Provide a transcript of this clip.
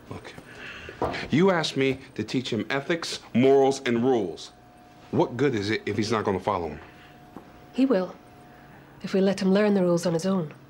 Look, you asked me to teach him ethics, morals, and rules. What good is it if he's not going to follow them? He will, if we let him learn the rules on his own.